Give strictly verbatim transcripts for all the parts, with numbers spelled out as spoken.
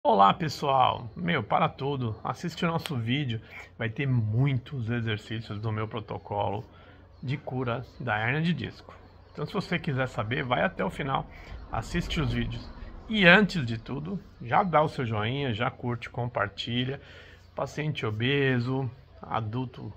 Olá pessoal, meu, para tudo, assiste o nosso vídeo, vai ter muitos exercícios do meu protocolo de cura da hérnia de disco. Então se você quiser saber, vai até o final, assiste os vídeos. E antes de tudo, já dá o seu joinha, já curte, compartilha. Paciente obeso, adulto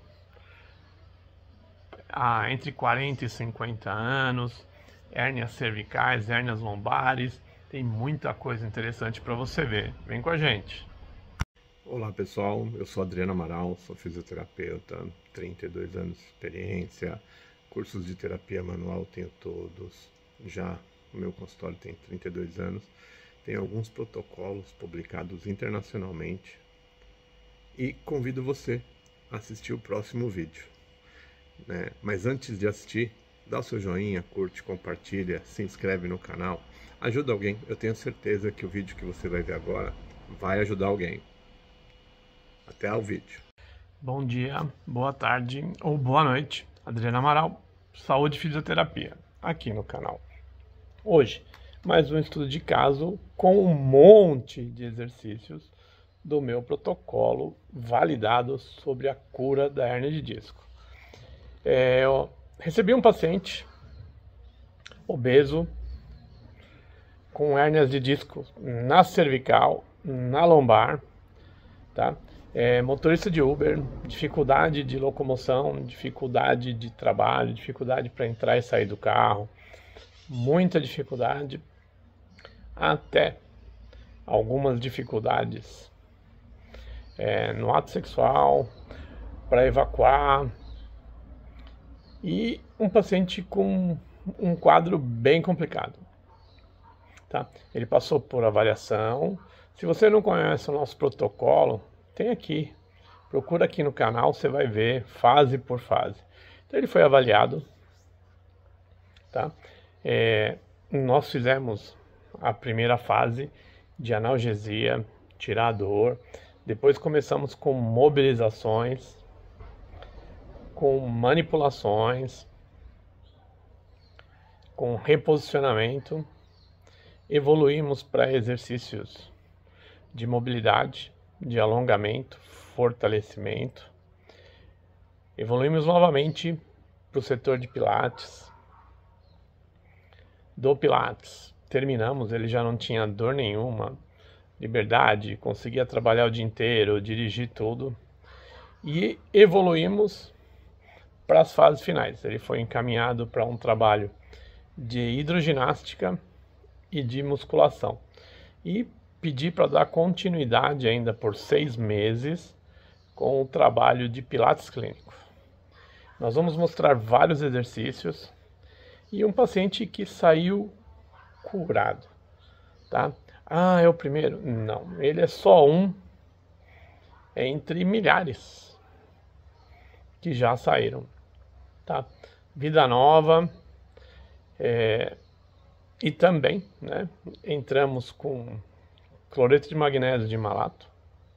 ah, entre quarenta e cinquenta anos, hérnias cervicais, hérnias lombares. Tem muita coisa interessante para você ver. Vem com a gente. Olá pessoal, eu sou Adriano Amaral, sou fisioterapeuta, trinta e dois anos de experiência, cursos de terapia manual tenho todos, já o meu consultório tem trinta e dois anos, tenho alguns protocolos publicados internacionalmente e convido você a assistir o próximo vídeo, né? Mas antes de assistir, dá o seu joinha, curte, compartilha, se inscreve no canal, ajuda alguém, eu tenho certeza que o vídeo que você vai ver agora vai ajudar alguém. Até ao vídeo. Bom dia, boa tarde ou boa noite. Adriano Amaral, Saúde e Fisioterapia, aqui no canal. Hoje, mais um estudo de caso com um monte de exercícios do meu protocolo validado sobre a cura da hérnia de disco. É, eu recebi um paciente obeso com hérnias de disco na cervical, na lombar, tá? É, motorista de Uber, dificuldade de locomoção, dificuldade de trabalho, dificuldade para entrar e sair do carro, muita dificuldade, até algumas dificuldades é, no ato sexual, para evacuar, e um paciente com um quadro bem complicado. Tá? Ele passou por avaliação. Se você não conhece o nosso protocolo, tem aqui, procura aqui no canal, você vai ver fase por fase. Então ele foi avaliado, tá? É, nós fizemos a primeira fase de analgesia, tirar a dor, depois começamos com mobilizações, com manipulações, com reposicionamento, evoluímos para exercícios de mobilidade, de alongamento, fortalecimento. Evoluímos novamente para o setor de pilates. Do pilates, terminamos, ele já não tinha dor nenhuma, liberdade, conseguia trabalhar o dia inteiro, dirigir tudo. E evoluímos para as fases finais. Ele foi encaminhado para um trabalho de hidroginástica e de musculação. E pedi para dar continuidade ainda por seis meses com o trabalho de pilates clínico. Nós vamos mostrar vários exercícios e um paciente que saiu curado, tá? Ah, é o primeiro? Não, ele é só um entre milhares que já saíram, tá? Vida nova, é, e também, né, entramos com cloreto de magnésio de malato,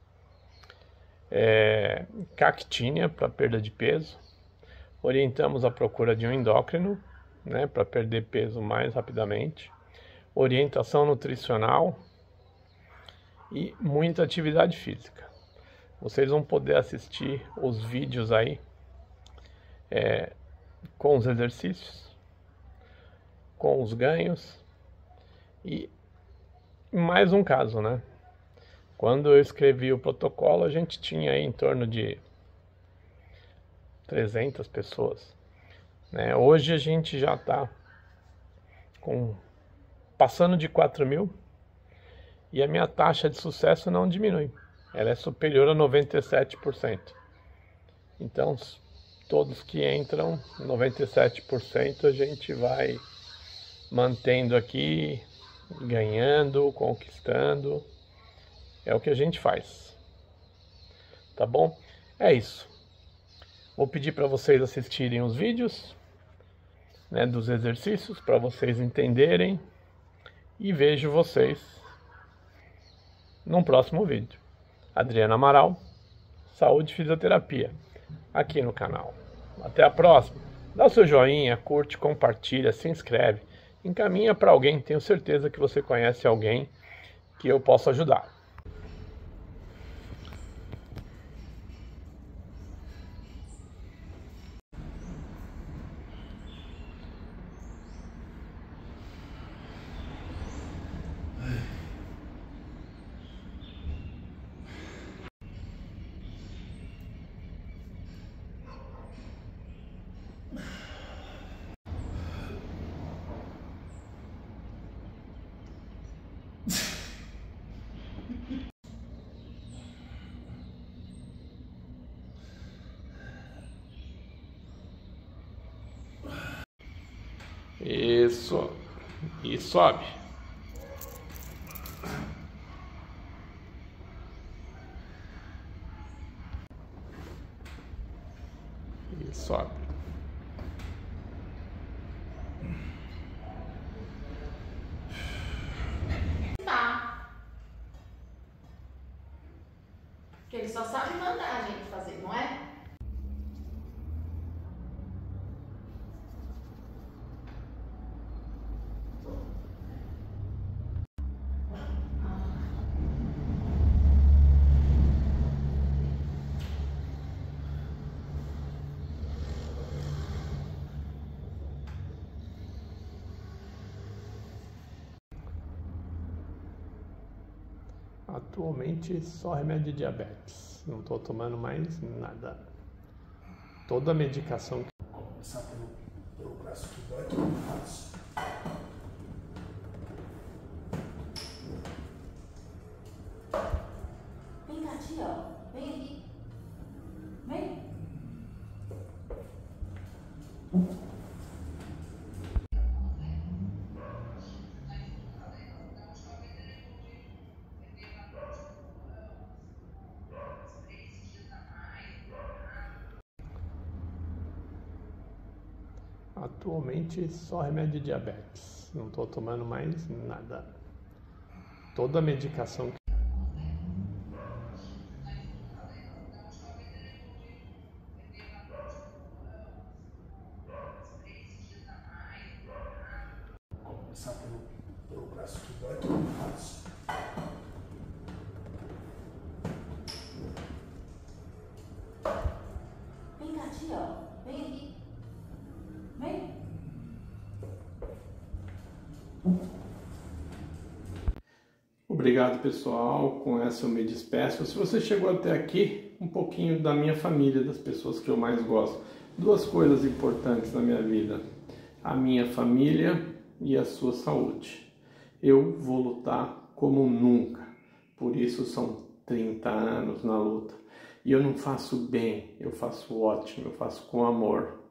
é, cactínia para perda de peso, orientamos a procura de um endócrino, né, para perder peso mais rapidamente, orientação nutricional e muita atividade física. Vocês vão poder assistir os vídeos aí é, com os exercícios, com os ganhos e mais um caso, né? Quando eu escrevi o protocolo, a gente tinha aí em torno de trezentas pessoas, né? Hoje a gente já está com passando de quatro mil e a minha taxa de sucesso não diminui. Ela é superior a noventa e sete por cento. Então, todos que entram, noventa e sete por cento a gente vai mantendo aqui, ganhando, conquistando. É o que a gente faz, tá bom? É isso. Vou pedir para vocês assistirem os vídeos, né, dos exercícios para vocês entenderem e vejo vocês num próximo vídeo. Adriano Amaral, Saúde e Fisioterapia, aqui no canal. Até a próxima. Dá o seu joinha, curte, compartilha, se inscreve. Encaminha para alguém, tenho certeza que você conhece alguém que eu possa ajudar. Isso. E sobe. E sobe. Tá. Porque ele só sabe mandar a gente fazer, não é? Atualmente só remédio de diabetes. Não estou tomando mais nada. Toda a medicação. Vou começar pelo, pelo braço que dói, que é o braço. Vem cá, tia, ó. Vem aqui. Vem. Atualmente só remédio de diabetes. Não estou tomando mais nada. Toda a medicação. Vou começar pelo, pelo braço que dói, que é o braço. Vem cá, tia, ó. Vem aqui. Vem. Obrigado, pessoal. Com essa eu me despeço. Se você chegou até aqui, um pouquinho da minha família, das pessoas que eu mais gosto. Duas coisas importantes na minha vida: a minha família e a sua saúde. Eu vou lutar como nunca. Por isso são trinta anos na luta. E eu não faço bem, eu faço ótimo, eu faço com amor.